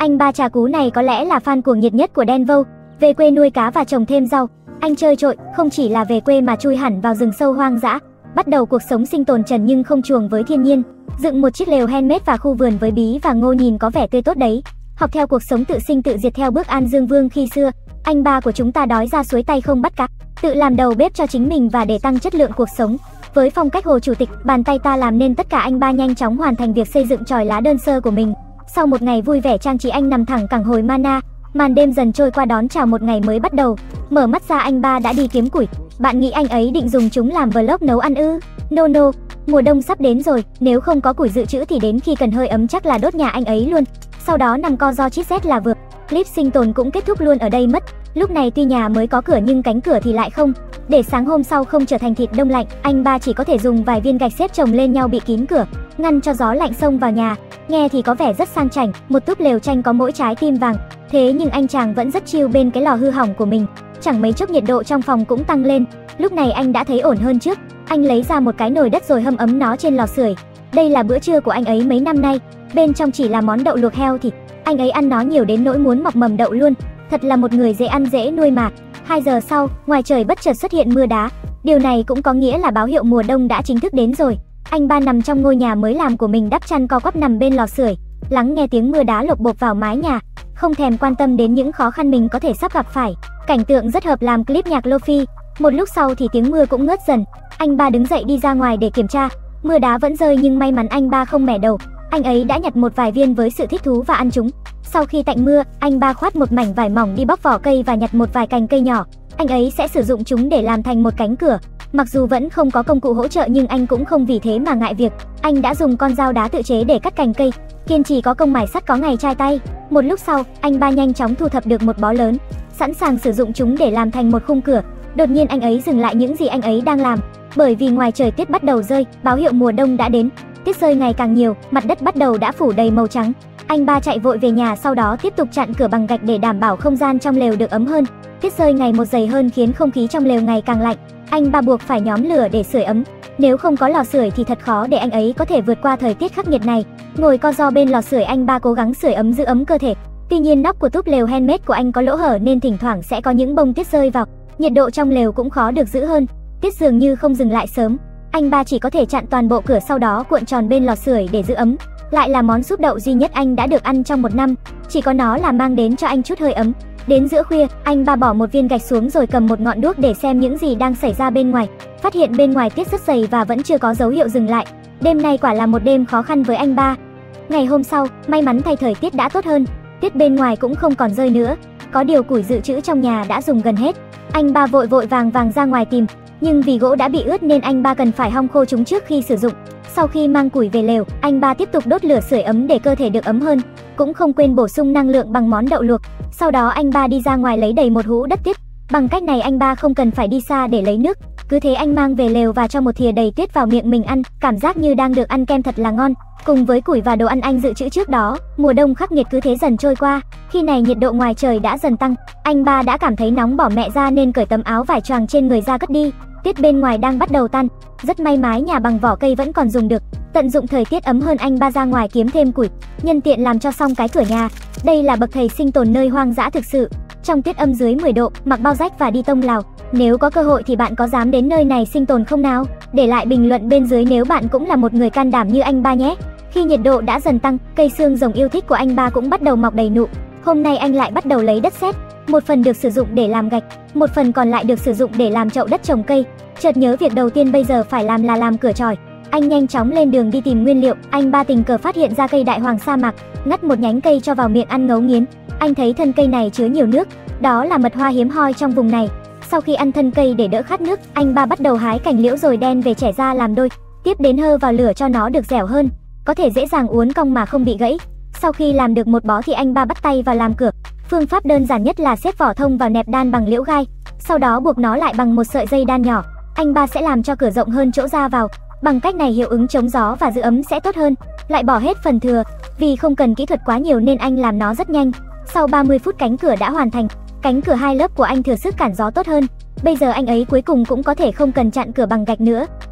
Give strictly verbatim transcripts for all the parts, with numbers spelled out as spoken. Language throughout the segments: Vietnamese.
Anh ba Trà Cú này có lẽ là fan cuồng nhiệt nhất của Đen Vâu, về quê nuôi cá và trồng thêm rau. Anh chơi trội, không chỉ là về quê mà chui hẳn vào rừng sâu hoang dã, bắt đầu cuộc sống sinh tồn trần nhưng không chuồng với thiên nhiên, dựng một chiếc lều handmade và khu vườn với bí và ngô nhìn có vẻ tươi tốt đấy. Học theo cuộc sống tự sinh tự diệt theo bước An Dương Vương khi xưa, anh ba của chúng ta đói ra suối tay không bắt cá, tự làm đầu bếp cho chính mình và để tăng chất lượng cuộc sống. Với phong cách Hồ Chủ tịch, bàn tay ta làm nên tất cả, anh ba nhanh chóng hoàn thành việc xây dựng chòi lá đơn sơ của mình. Sau một ngày vui vẻ trang trí, anh nằm thẳng cẳng hồi mana. Màn đêm dần trôi qua đón chào một ngày mới bắt đầu. Mở mắt ra anh ba đã đi kiếm củi. Bạn nghĩ anh ấy định dùng chúng làm vlog nấu ăn ư? No no, mùa đông sắp đến rồi, nếu không có củi dự trữ thì đến khi cần hơi ấm chắc là đốt nhà anh ấy luôn. Sau đó nằm co ro chít rét là vừa. Clip sinh tồn cũng kết thúc luôn ở đây mất. Lúc này tuy nhà mới có cửa nhưng cánh cửa thì lại không. Để sáng hôm sau không trở thành thịt đông lạnh, anh ba chỉ có thể dùng vài viên gạch xếp chồng lên nhau bị kín cửa, ngăn cho gió lạnh xông vào nhà. Nghe thì có vẻ rất sang chảnh, một túp lều tranh có mỗi trái tim vàng. Thế nhưng anh chàng vẫn rất chill bên cái lò hư hỏng của mình. Chẳng mấy chốc nhiệt độ trong phòng cũng tăng lên. Lúc này anh đã thấy ổn hơn trước. Anh lấy ra một cái nồi đất rồi hâm ấm nó trên lò sưởi. Đây là bữa trưa của anh ấy mấy năm nay. Bên trong chỉ là món đậu luộc heo thịt. Anh ấy ăn nó nhiều đến nỗi muốn mọc mầm đậu luôn. Thật là một người dễ ăn dễ nuôi mà. Hai giờ sau, ngoài trời bất chợt xuất hiện mưa đá. Điều này cũng có nghĩa là báo hiệu mùa đông đã chính thức đến rồi. Anh ba nằm trong ngôi nhà mới làm của mình, đắp chăn co quắp nằm bên lò sưởi, lắng nghe tiếng mưa đá lộp bộp vào mái nhà, không thèm quan tâm đến những khó khăn mình có thể sắp gặp phải. Cảnh tượng rất hợp làm clip nhạc lofi. Một lúc sau thì tiếng mưa cũng ngớt dần. Anh ba đứng dậy đi ra ngoài để kiểm tra. Mưa đá vẫn rơi nhưng may mắn anh ba không mẻ đầu. Anh ấy đã nhặt một vài viên với sự thích thú và ăn chúng. Sau khi tạnh mưa, anh ba khoát một mảnh vải mỏng đi bóc vỏ cây và nhặt một vài cành cây nhỏ. Anh ấy sẽ sử dụng chúng để làm thành một cánh cửa. Mặc dù vẫn không có công cụ hỗ trợ nhưng anh cũng không vì thế mà ngại việc. Anh đã dùng con dao đá tự chế để cắt cành cây. Kiên trì có công mài sắt có ngày trai tay. Một lúc sau, anh ba nhanh chóng thu thập được một bó lớn, sẵn sàng sử dụng chúng để làm thành một khung cửa. Đột nhiên anh ấy dừng lại những gì anh ấy đang làm, bởi vì ngoài trời tuyết bắt đầu rơi, báo hiệu mùa đông đã đến. Tuyết rơi ngày càng nhiều, mặt đất bắt đầu đã phủ đầy màu trắng. Anh ba chạy vội về nhà, sau đó tiếp tục chặn cửa bằng gạch để đảm bảo không gian trong lều được ấm hơn. Tuyết rơi ngày một dày hơn khiến không khí trong lều ngày càng lạnh. Anh ba buộc phải nhóm lửa để sưởi ấm. Nếu không có lò sưởi thì thật khó để anh ấy có thể vượt qua thời tiết khắc nghiệt này. Ngồi co ro bên lò sưởi, anh ba cố gắng sưởi ấm giữ ấm cơ thể. Tuy nhiên nóc của túp lều handmade của anh có lỗ hở nên thỉnh thoảng sẽ có những bông tuyết rơi vào. Nhiệt độ trong lều cũng khó được giữ hơn. Tuyết dường như không dừng lại sớm. Anh ba chỉ có thể chặn toàn bộ cửa, sau đó cuộn tròn bên lò sưởi để giữ ấm. Lại là món súp đậu duy nhất anh đã được ăn trong một năm. Chỉ có nó là mang đến cho anh chút hơi ấm. Đến giữa khuya, anh ba bỏ một viên gạch xuống rồi cầm một ngọn đuốc để xem những gì đang xảy ra bên ngoài. Phát hiện bên ngoài tuyết rất dày và vẫn chưa có dấu hiệu dừng lại. Đêm nay quả là một đêm khó khăn với anh ba. Ngày hôm sau, may mắn thay thời tiết đã tốt hơn. Tuyết bên ngoài cũng không còn rơi nữa. Có điều củi dự trữ trong nhà đã dùng gần hết. Anh ba vội vội vàng vàng ra ngoài tìm. Nhưng vì gỗ đã bị ướt nên anh ba cần phải hong khô chúng trước khi sử dụng. Sau khi mang củi về lều, anh ba tiếp tục đốt lửa sưởi ấm để cơ thể được ấm hơn. Cũng không quên bổ sung năng lượng bằng món đậu luộc. Sau đó anh ba đi ra ngoài lấy đầy một hũ đất tuyết. Bằng cách này anh ba không cần phải đi xa để lấy nước. Cứ thế anh mang về lều và cho một thìa đầy tuyết vào miệng mình ăn. Cảm giác như đang được ăn kem thật là ngon. Cùng với củi và đồ ăn anh dự trữ trước đó, mùa đông khắc nghiệt cứ thế dần trôi qua. Khi này nhiệt độ ngoài trời đã dần tăng. Anh ba đã cảm thấy nóng bỏ mẹ ra nên cởi tấm áo vải choàng trên người ra cất đi. Tuyết bên ngoài đang bắt đầu tan. Rất may mái nhà bằng vỏ cây vẫn còn dùng được. Tận dụng thời tiết ấm hơn, anh ba ra ngoài kiếm thêm củi, nhân tiện làm cho xong cái cửa nhà. Đây là bậc thầy sinh tồn nơi hoang dã thực sự. Trong tuyết âm dưới mười độ, mặc bao rách và đi tông Lào. Nếu có cơ hội thì bạn có dám đến nơi này sinh tồn không nào? Để lại bình luận bên dưới nếu bạn cũng là một người can đảm như anh ba nhé. Khi nhiệt độ đã dần tăng, cây xương rồng yêu thích của anh ba cũng bắt đầu mọc đầy nụ. Hôm nay anh lại bắt đầu lấy đất sét. Một phần được sử dụng để làm gạch, một phần còn lại được sử dụng để làm chậu đất trồng cây. Chợt nhớ việc đầu tiên bây giờ phải làm là làm cửa chòi. Anh nhanh chóng lên đường đi tìm nguyên liệu. Anh ba tình cờ phát hiện ra cây đại hoàng sa mạc, ngắt một nhánh cây cho vào miệng ăn ngấu nghiến. Anh thấy thân cây này chứa nhiều nước, đó là mật hoa hiếm hoi trong vùng này. Sau khi ăn thân cây để đỡ khát nước, anh ba bắt đầu hái cành liễu rồi đen về chẻ ra làm đôi. Tiếp đến hơ vào lửa cho nó được dẻo hơn, có thể dễ dàng uốn cong mà không bị gãy. Sau khi làm được một bó thì anh ba bắt tay vào làm cửa. Phương pháp đơn giản nhất là xếp vỏ thông vào nẹp đan bằng liễu gai, sau đó buộc nó lại bằng một sợi dây đan nhỏ. Anh ba sẽ làm cho cửa rộng hơn chỗ ra vào. Bằng cách này hiệu ứng chống gió và giữ ấm sẽ tốt hơn. Lại bỏ hết phần thừa, vì không cần kỹ thuật quá nhiều nên anh làm nó rất nhanh. Sau ba mươi phút cánh cửa đã hoàn thành. Cánh cửa hai lớp của anh thừa sức cản gió tốt hơn. Bây giờ anh ấy cuối cùng cũng có thể không cần chặn cửa bằng gạch nữa.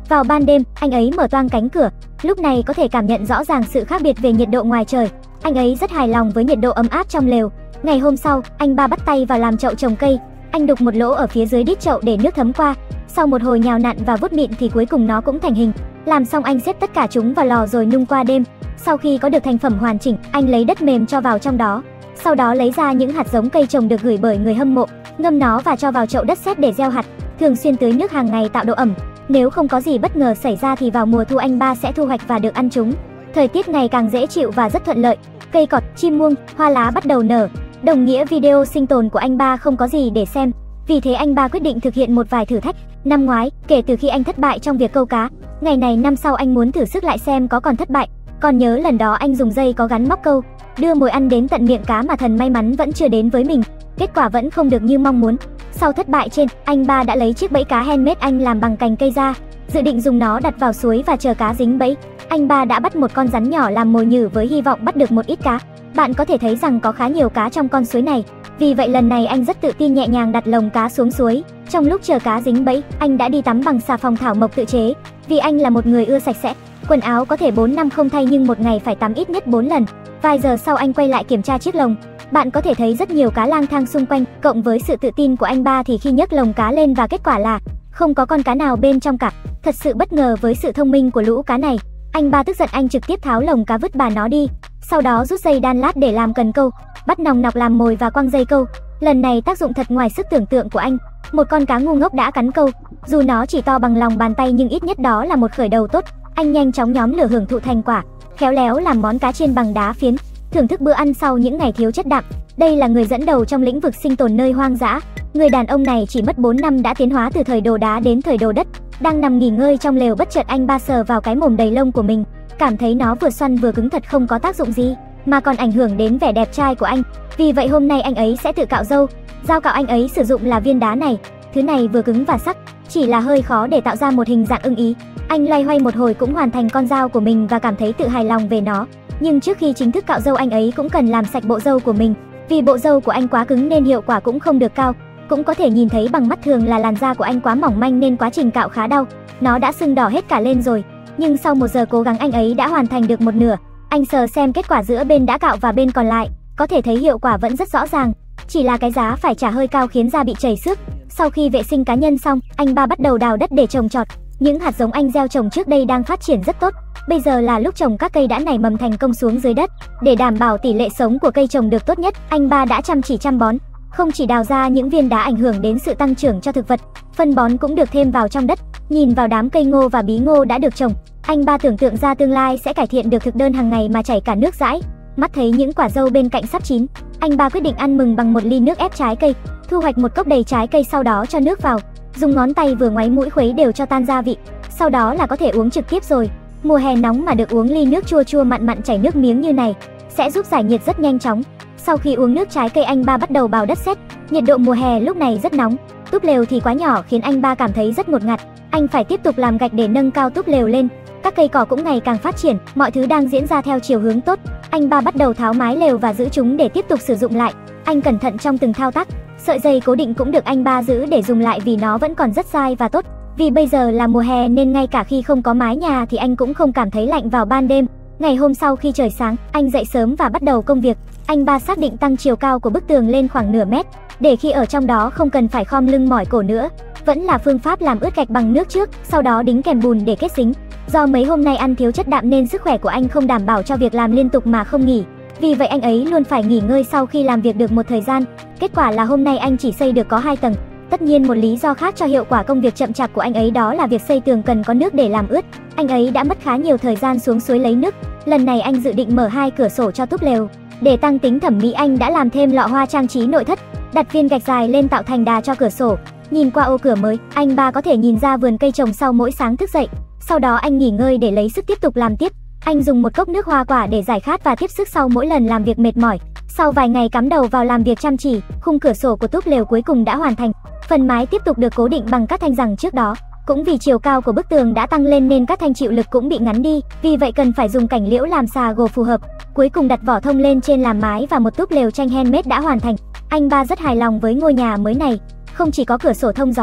Vào ban đêm, anh ấy mở toang cánh cửa, lúc này có thể cảm nhận rõ ràng sự khác biệt về nhiệt độ ngoài trời. Anh ấy rất hài lòng với nhiệt độ ấm áp trong lều. Ngày hôm sau, anh ba bắt tay vào làm chậu trồng cây. Anh đục một lỗ ở phía dưới đít chậu để nước thấm qua. Sau một hồi nhào nặn và vuốt mịn thì cuối cùng nó cũng thành hình. Làm xong anh xếp tất cả chúng vào lò rồi nung qua đêm. Sau khi có được thành phẩm hoàn chỉnh, anh lấy đất mềm cho vào trong đó. Sau đó lấy ra những hạt giống cây trồng được gửi bởi người hâm mộ, ngâm nó và cho vào chậu đất sét để gieo hạt. Thường xuyên tưới nước hàng ngày tạo độ ẩm. Nếu không có gì bất ngờ xảy ra thì vào mùa thu anh ba sẽ thu hoạch và được ăn chúng. Thời tiết ngày càng dễ chịu và rất thuận lợi. Cây cọt, chim muông, hoa lá bắt đầu nở. Đồng nghĩa video sinh tồn của anh ba không có gì để xem. Vì thế anh ba quyết định thực hiện một vài thử thách. Năm ngoái, kể từ khi anh thất bại trong việc câu cá, ngày này năm sau anh muốn thử sức lại xem có còn thất bại. Còn nhớ lần đó anh dùng dây có gắn móc câu, đưa mồi ăn đến tận miệng cá mà thần may mắn vẫn chưa đến với mình. Kết quả vẫn không được như mong muốn. Sau thất bại trên, anh ba đã lấy chiếc bẫy cá handmade anh làm bằng cành cây ra, dự định dùng nó đặt vào suối và chờ cá dính bẫy. Anh ba đã bắt một con rắn nhỏ làm mồi nhử với hy vọng bắt được một ít cá. Bạn có thể thấy rằng có khá nhiều cá trong con suối này. Vì vậy lần này anh rất tự tin nhẹ nhàng đặt lồng cá xuống suối. Trong lúc chờ cá dính bẫy, anh đã đi tắm bằng xà phòng thảo mộc tự chế. Vì anh là một người ưa sạch sẽ, quần áo có thể bốn năm không thay nhưng một ngày phải tắm ít nhất bốn lần. Vài giờ sau anh quay lại kiểm tra chiếc lồng. Bạn có thể thấy rất nhiều cá lang thang xung quanh, cộng với sự tự tin của anh ba thì khi nhấc lồng cá lên và kết quả là không có con cá nào bên trong cả. Thật sự bất ngờ với sự thông minh của lũ cá này. Anh ba tức giận anh trực tiếp tháo lồng cá vứt bà nó đi. Sau đó rút dây đan lát để làm cần câu, bắt nòng nọc làm mồi và quăng dây câu. Lần này tác dụng thật ngoài sức tưởng tượng của anh. Một con cá ngu ngốc đã cắn câu. Dù nó chỉ to bằng lòng bàn tay nhưng ít nhất đó là một khởi đầu tốt. Anh nhanh chóng nhóm lửa hưởng thụ thành quả, khéo léo làm món cá chiên bằng đá phiến, thưởng thức bữa ăn sau những ngày thiếu chất đạm. Đây là người dẫn đầu trong lĩnh vực sinh tồn nơi hoang dã. Người đàn ông này chỉ mất bốn năm đã tiến hóa từ thời đồ đá đến thời đồ đất. Đang nằm nghỉ ngơi trong lều bất chợt anh ba sờ vào cái mồm đầy lông của mình, cảm thấy nó vừa xoăn vừa cứng thật không có tác dụng gì, mà còn ảnh hưởng đến vẻ đẹp trai của anh. Vì vậy hôm nay anh ấy sẽ tự cạo râu. Dao cạo anh ấy sử dụng là viên đá này. Thứ này vừa cứng và sắc, chỉ là hơi khó để tạo ra một hình dạng ưng ý. Anh loay hoay một hồi cũng hoàn thành con dao của mình và cảm thấy tự hài lòng về nó. Nhưng trước khi chính thức cạo râu anh ấy cũng cần làm sạch bộ râu của mình. Vì bộ râu của anh quá cứng nên hiệu quả cũng không được cao. Cũng có thể nhìn thấy bằng mắt thường là làn da của anh quá mỏng manh nên quá trình cạo khá đau. Nó đã sưng đỏ hết cả lên rồi. Nhưng sau một giờ cố gắng anh ấy đã hoàn thành được một nửa. Anh sờ xem kết quả giữa bên đã cạo và bên còn lại. Có thể thấy hiệu quả vẫn rất rõ ràng. Chỉ là cái giá phải trả hơi cao khiến da bị chảy xước. Sau khi vệ sinh cá nhân xong, anh ba bắt đầu đào đất để trồng trọt. Những hạt giống anh gieo trồng trước đây đang phát triển rất tốt. Bây giờ là lúc trồng các cây đã nảy mầm thành công xuống dưới đất. Để đảm bảo tỷ lệ sống của cây trồng được tốt nhất, anh ba đã chăm chỉ chăm bón. Không chỉ đào ra những viên đá ảnh hưởng đến sự tăng trưởng cho thực vật, phân bón cũng được thêm vào trong đất. Nhìn vào đám cây ngô và bí ngô đã được trồng, anh ba tưởng tượng ra tương lai sẽ cải thiện được thực đơn hàng ngày mà chảy cả nước dãi. Mắt thấy những quả dâu bên cạnh sắp chín, anh ba quyết định ăn mừng bằng một ly nước ép trái cây. Thu hoạch một cốc đầy trái cây sau đó cho nước vào, dùng ngón tay vừa ngoáy mũi khuấy đều cho tan gia vị. Sau đó là có thể uống trực tiếp rồi. Mùa hè nóng mà được uống ly nước chua chua mặn mặn chảy nước miếng như này sẽ giúp giải nhiệt rất nhanh chóng. Sau khi uống nước trái cây anh ba bắt đầu bào đất sét. Nhiệt độ mùa hè lúc này rất nóng. Túp lều thì quá nhỏ khiến anh ba cảm thấy rất ngột ngạt. Anh phải tiếp tục làm gạch để nâng cao túp lều lên. Các cây cỏ cũng ngày càng phát triển, mọi thứ đang diễn ra theo chiều hướng tốt. Anh ba bắt đầu tháo mái lều và giữ chúng để tiếp tục sử dụng lại. Anh cẩn thận trong từng thao tác. Sợi dây cố định cũng được anh ba giữ để dùng lại vì nó vẫn còn rất dai và tốt. Vì bây giờ là mùa hè nên ngay cả khi không có mái nhà thì anh cũng không cảm thấy lạnh vào ban đêm. Ngày hôm sau khi trời sáng, anh dậy sớm và bắt đầu công việc. Anh ba xác định tăng chiều cao của bức tường lên khoảng nửa mét, để khi ở trong đó không cần phải khom lưng mỏi cổ nữa. Vẫn là phương pháp làm ướt gạch bằng nước trước, sau đó đính kèm bùn để kết dính. Do mấy hôm nay ăn thiếu chất đạm nên sức khỏe của anh không đảm bảo cho việc làm liên tục mà không nghỉ. Vì vậy anh ấy luôn phải nghỉ ngơi sau khi làm việc được một thời gian. Kết quả là hôm nay anh chỉ xây được có hai tầng. Tất nhiên một lý do khác cho hiệu quả công việc chậm chạp của anh ấy đó là việc xây tường cần có nước để làm ướt. Anh ấy đã mất khá nhiều thời gian xuống suối lấy nước. Lần này anh dự định mở hai cửa sổ cho túp lều. Để tăng tính thẩm mỹ anh đã làm thêm lọ hoa trang trí nội thất, đặt viên gạch dài lên tạo thành đà cho cửa sổ. Nhìn qua ô cửa mới, anh ba có thể nhìn ra vườn cây trồng sau mỗi sáng thức dậy. Sau đó anh nghỉ ngơi để lấy sức tiếp tục làm tiếp. Anh dùng một cốc nước hoa quả để giải khát và tiếp sức sau mỗi lần làm việc mệt mỏi. Sau vài ngày cắm đầu vào làm việc chăm chỉ, khung cửa sổ của túp lều cuối cùng đã hoàn thành. Phần mái tiếp tục được cố định bằng các thanh giằng trước đó. Cũng vì chiều cao của bức tường đã tăng lên nên các thanh chịu lực cũng bị ngắn đi, vì vậy cần phải dùng cảnh liễu làm xà gồ phù hợp. Cuối cùng đặt vỏ thông lên trên làm mái và một túp lều tranh handmade đã hoàn thành. Anh ba rất hài lòng với ngôi nhà mới này. Không chỉ có cửa sổ thông gió,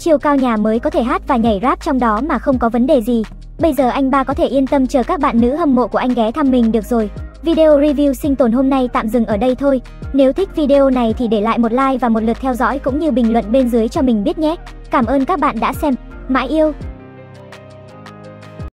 chiều cao nhà mới có thể hát và nhảy rap trong đó mà không có vấn đề gì. Bây giờ anh ba có thể yên tâm chờ các bạn nữ hâm mộ của anh ghé thăm mình được rồi. Video review sinh tồn hôm nay tạm dừng ở đây thôi. Nếu thích video này thì để lại một like và một lượt theo dõi cũng như bình luận bên dưới cho mình biết nhé. Cảm ơn các bạn đã xem. Mãi yêu!